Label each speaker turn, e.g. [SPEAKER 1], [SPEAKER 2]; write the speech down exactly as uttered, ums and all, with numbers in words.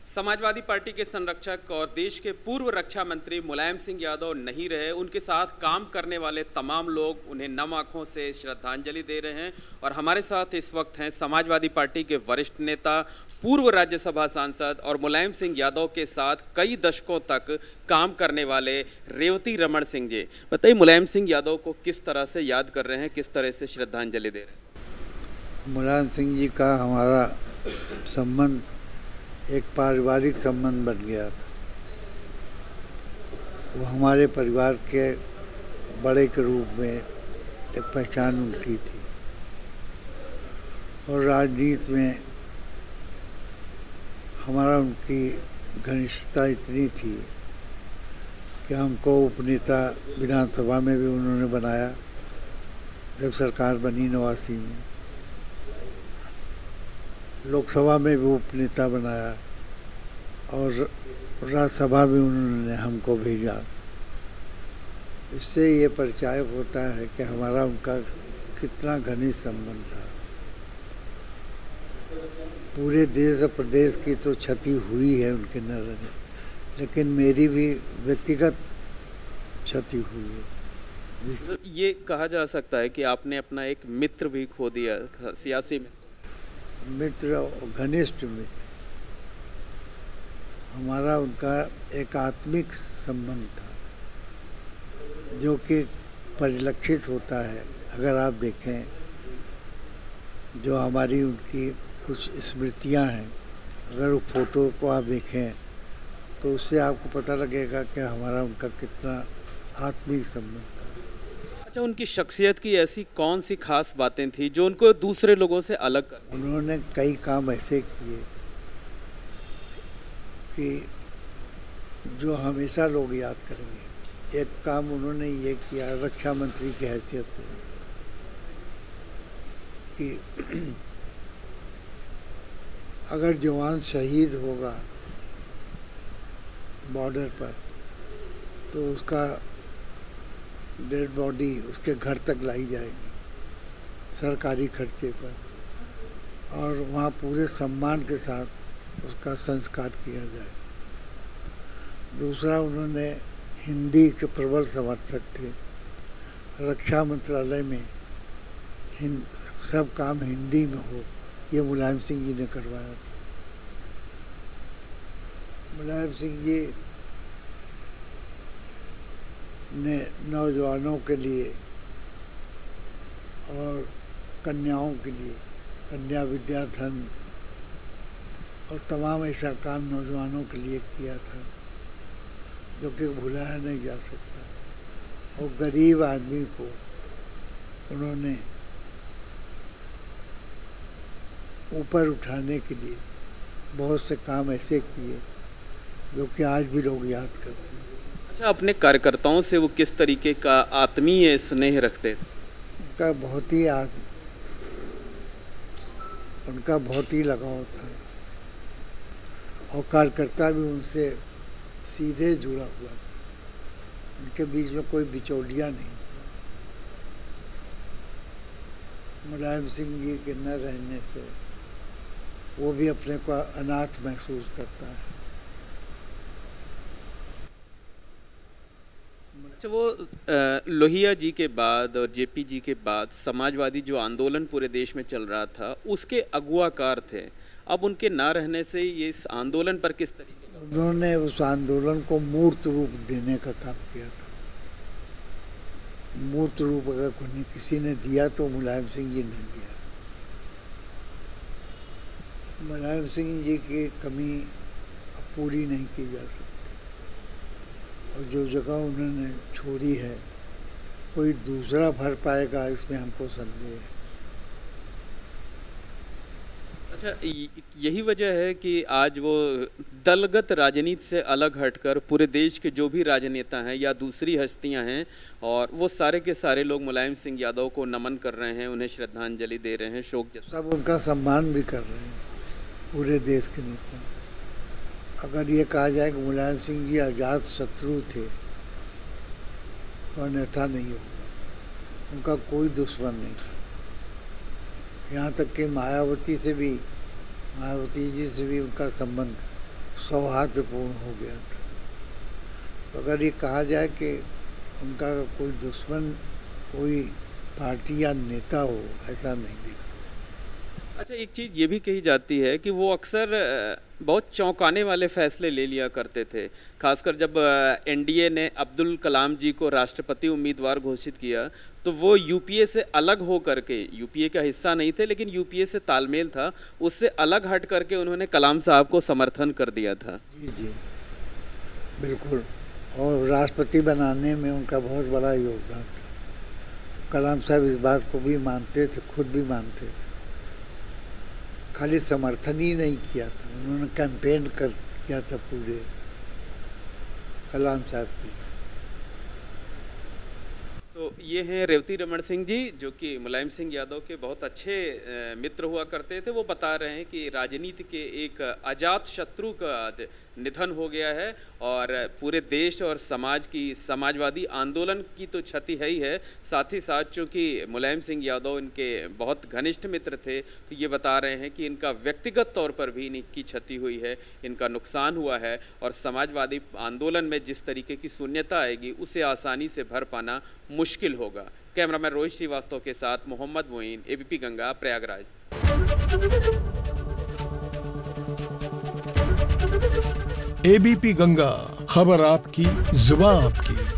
[SPEAKER 1] Samajwadi party के संरक्षक और देश के पूर्व रक्षा मंत्री मुलायम सिंह यादव नहीं रहे, उनके साथ काम करने वाले तमाम लोग उन्हें नम आंखों से श्रद्धांजलि दे रहे हैं। और हमारे साथ इस वक्त हैं समाजवादी पार्टी के वरिष्ठ नेता, पूर्व राज्यसभा सांसद और मुलायम सिंह यादव के साथ कई दशकों तक काम करने वाले रेवती रमण सिंह जी। बताइए, मुलायम सिंह यादव को किस तरह से याद कर रहे हैं, किस तरह से श्रद्धांजलि दे रहे हैं?
[SPEAKER 2] मुलायम सिंह जी का हमारा संबंध एक पारिवारिक संबंध बन गया था। वो हमारे परिवार के बड़े के रूप में एक पहचान उनकी थी और राजनीति में हमारा उनकी घनिष्ठता इतनी थी कि हमको उपनेता विधानसभा में भी उन्होंने बनाया जब सरकार बनी नवासी में, लोकसभा में भी उपनेता बनाया और राज्यसभा में उन्होंने हमको भेजा। इससे ये परिचय होता है कि हमारा उनका कितना घनिष्ठ संबंध था। पूरे देश और प्रदेश की तो क्षति हुई है उनके न रहने, लेकिन मेरी भी व्यक्तिगत क्षति हुई है।
[SPEAKER 1] ये कहा जा सकता है कि आपने अपना एक मित्र भी खो दिया, सियासी में
[SPEAKER 2] मित्र और घनिष्ठ मित्र। हमारा उनका एक आत्मिक संबंध था जो कि परिलक्षित होता है। अगर आप देखें, जो हमारी उनकी कुछ स्मृतियां हैं, अगर वो फोटो को आप देखें तो उससे आपको पता लगेगा कि हमारा उनका कितना आत्मिक संबंध था।
[SPEAKER 1] अच्छा, उनकी शख्सियत की ऐसी कौन सी खास बातें थी जो उनको दूसरे लोगों से अलग कर?
[SPEAKER 2] उन्होंने कई काम ऐसे किए कि जो हमेशा लोग याद करेंगे। एक काम उन्होंने ये किया रक्षा मंत्री की हैसियत से कि अगर जवान शहीद होगा बॉर्डर पर तो उसका डेड बॉडी उसके घर तक लाई जाएगी सरकारी खर्चे पर, और वहाँ पूरे सम्मान के साथ उसका संस्कार किया जाए। दूसरा, उन्होंने हिंदी के प्रबल समर्थक थे। रक्षा मंत्रालय में हिंद सब काम हिंदी में हो, ये मुलायम सिंह जी ने करवाया था। मुलायम सिंह जी ने नौजवानों के लिए और कन्याओं के लिए कन्या विद्याधन और तमाम ऐसा काम नौजवानों के लिए किया था जो कि भुलाया नहीं जा सकता। और गरीब आदमी को उन्होंने ऊपर उठाने के लिए बहुत से काम ऐसे किए जो कि आज भी लोग याद करते हैं।
[SPEAKER 1] अच्छा, अपने कार्यकर्ताओं से वो किस तरीके का आत्मीय स्नेह रखते थे?
[SPEAKER 2] उनका बहुत ही आद उनका बहुत ही लगाव था और कार्यकर्ता भी उनसे सीधे जुड़ा हुआ था। उनके बीच में कोई बिचौलिया नहीं। मुलायम सिंह जी के न रहने से वो भी अपने को अनाथ महसूस करता है।
[SPEAKER 1] अच्छा, वो लोहिया जी के बाद और जेपी जी के बाद समाजवादी जो आंदोलन पूरे देश में चल रहा था उसके अगुवाकार थे। अब उनके ना रहने से ये इस आंदोलन पर किस तरीके का?
[SPEAKER 2] उन्होंने उस आंदोलन को मूर्त रूप देने का काम किया था। मूर्त रूप अगर कोई किसी ने दिया तो मुलायम सिंह जी ने दिया। मुलायम सिंह जी की कमी अब पूरी नहीं की जा सकती और जो जगह उन्होंने छोड़ी है कोई दूसरा भर पाएगा, इसमें हमको संदेह है।
[SPEAKER 1] अच्छा, यही वजह है कि आज वो दलगत राजनीति से अलग हटकर पूरे देश के जो भी राजनेता हैं या दूसरी हस्तियां हैं और वो सारे के सारे लोग मुलायम सिंह यादव को नमन कर रहे हैं, उन्हें श्रद्धांजलि दे रहे हैं, शोक जता
[SPEAKER 2] सब उनका सम्मान भी कर रहे हैं पूरे देश के नेता। अगर ये कहा जाए कि मुलायम सिंह जी आजाद शत्रु थे तो अन्यथा नहीं होगा। उनका कोई दुश्मन नहीं था। यहाँ तक कि मायावती से भी मायावती जी से भी उनका संबंध सौहार्दपूर्ण हो गया था। तो अगर ये कहा जाए कि उनका कोई दुश्मन कोई पार्टी या नेता हो, ऐसा नहीं दिखा।
[SPEAKER 1] अच्छा, एक चीज़ ये भी कही जाती है कि वो अक्सर बहुत चौंकाने वाले फैसले ले लिया करते थे, खासकर जब एनडीए ने अब्दुल कलाम जी को राष्ट्रपति उम्मीदवार घोषित किया तो वो यूपीए से अलग हो करके, यूपीए का हिस्सा नहीं थे लेकिन यूपीए से तालमेल था, उससे अलग हट करके उन्होंने कलाम साहब को समर्थन कर दिया था।
[SPEAKER 2] जी जी बिल्कुल, और राष्ट्रपति बनाने में उनका बहुत बड़ा योगदान था। कलाम साहब इस बात को भी मानते थे, खुद भी मानते थे, खाली समर्थन ही नहीं किया था, उन्होंने कैंपेन कर किया था पूरे कलाम साहब की।
[SPEAKER 1] तो ये हैं रेवती रमन सिंह जी, जो कि मुलायम सिंह यादव के बहुत अच्छे मित्र हुआ करते थे। वो बता रहे हैं कि राजनीति के एक अजात शत्रु का निधन हो गया है और पूरे देश और समाज की, समाजवादी आंदोलन की तो क्षति है ही है, साथ ही साथ चूँकि मुलायम सिंह यादव इनके बहुत घनिष्ठ मित्र थे, तो ये बता रहे हैं कि इनका व्यक्तिगत तौर पर भी इनकी क्षति हुई है, इनका नुकसान हुआ है और समाजवादी आंदोलन में जिस तरीके की शून्यता आएगी उसे आसानी से भर पाना मुश्किल होगा। कैमरामैन रोहित श्रीवास्तव के साथ मोहम्मद मोइन, एबीपी गंगा, प्रयागराज।
[SPEAKER 3] एबीपी गंगा, खबर आपकी, जुबान आपकी।